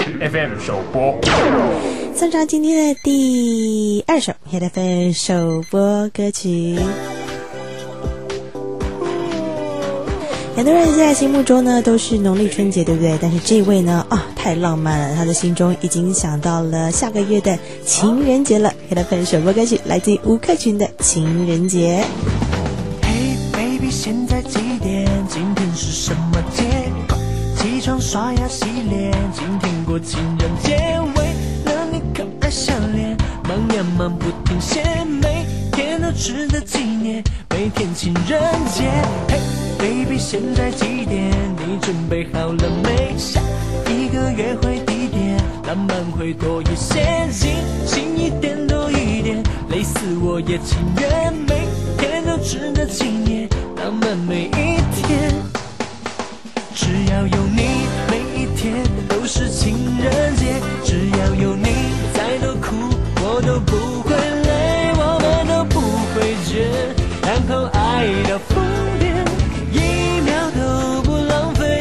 FM 首播。 送上今天的第2首 Hit FM 首播歌曲。很多人在心目中呢都是农历春节，对不对？但是这位呢太浪漫了，他的心中已经想到了下个月的情人节了。Hit FM 首播歌曲来自于吴克群的情人节。 Hey baby 现在几点？今天是什么节？起床刷牙洗脸，今天过情人节。为了你可爱笑脸，忙呀忙不停歇，每天都值得纪念，每天情人节。Hey baby 现在几点？你准备好了没？下一个约会地点，浪漫会多一些，近一点多一点，累死我也情愿，每天都值得纪念，浪漫每一天。只要有你，每一天都是情人节。只要有你，再多苦我都不会累，我们都不会倦，然后爱到疯癫，一秒都不浪费。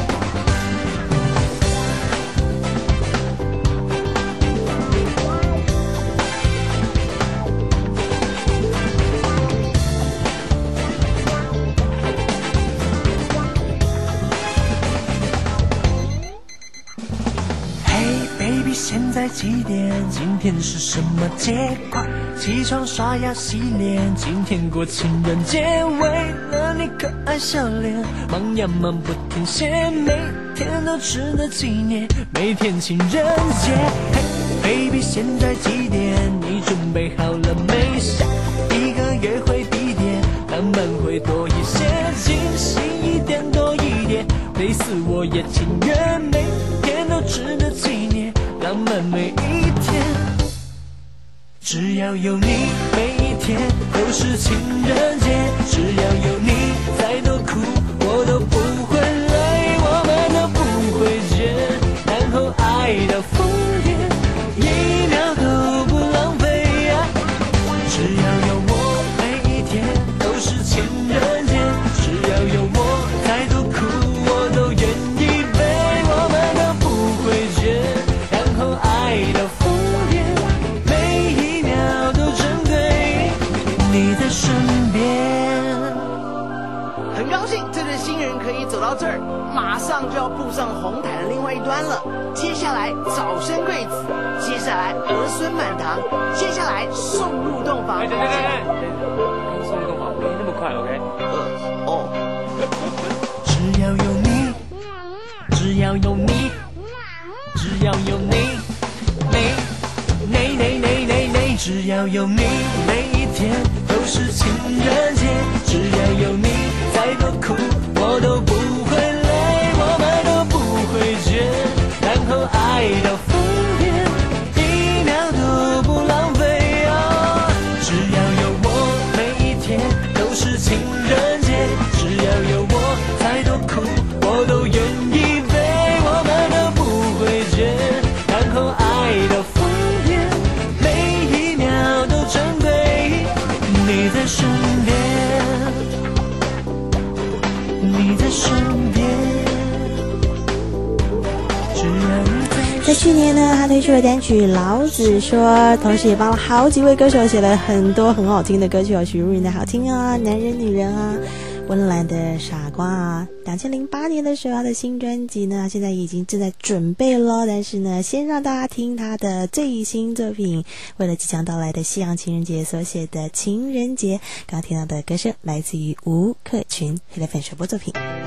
现在几点？今天是什么节？快起床刷牙洗脸，今天过情人节。为了你可爱笑脸，忙呀忙不停歇，每天都值得纪念，每天情人节。Hey baby 现在几点？你准备好了没？下一个约会地点，浪漫会多一些，惊喜一点多一点，累死我也情愿，每天都值得纪念，浪漫每一天。只要有你，每一天都是情人节。只要有你，再多苦我都不会累，我们都不会倦，然后爱到疯癫，一秒都不浪费啊。只要有我，每一天都是情人节。只要有我，再多苦我都愿意背，我们都不会倦，然后爱到疯癫，每一秒都珍贵，你在身边。 很高兴这对新人可以走到这儿，马上就要步上红毯的另外一端了。接下来早生贵子，接下来儿孙满堂，接下来送入洞房。 对，送入洞房没那么快 ，OK？ 只要有你，只要有你，只要有你，只要有你，每一天都是情人节。只要有你，再多苦我都不会累，我们都不会倦，然后爱到疯癫，一秒都不浪费啊。只要有我，每一天都是情人节。只要有我，再多苦我都愿意背，我们都不会倦，然后爱到疯癫，每一秒都珍贵，你在身边，你在身边。只要你在去年呢，他推出了单曲《老子说》，同时也帮了好几位歌手写了很多很好听的歌曲哦，许茹芸的好听啊，男人女人啊，温岚的傻瓜啊。2008年的时候，他的新专辑呢，现在已经正在准备了，但是呢，先让大家听他的最新作品，为了即将到来的西洋情人节所写的《情人节》。刚刚听到的歌声来自于吴克群，黑粉首播作品。